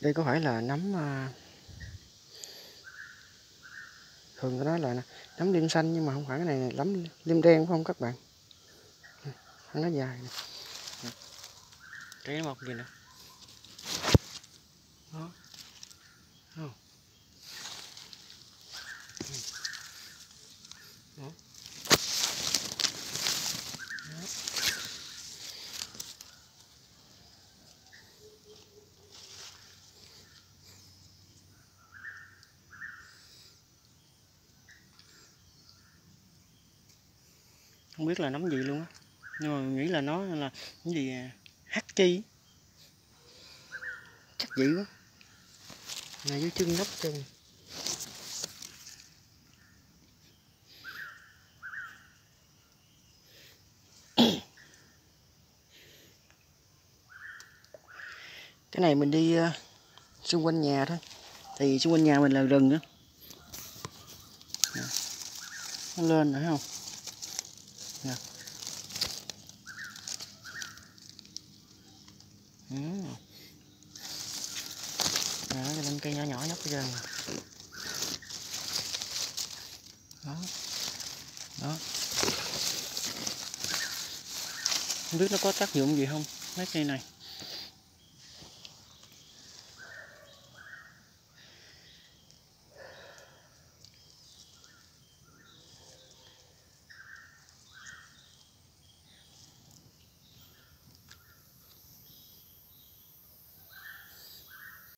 Đây có phải là nấm thường người nói là nấm liêm xanh, nhưng mà không phải, cái này nấm liêm đen phải không các bạn? Nó dài nè. Trái mọc gì nè. Đó. Đó. Đó. Không biết là nấm gì luôn á, nhưng mà nghĩ là nó là cái gì hắc chi, chắc vậy quá. Này dưới chân nắp chân. Cái này mình đi xung quanh nhà thôi, thì xung quanh nhà mình là rừng á, nó lên rồi thấy không nè. Nó lên cây nhỏ nhỏ nhóc ra nè. Đó. Đó. Không biết nó có tác dụng gì không mấy cây này.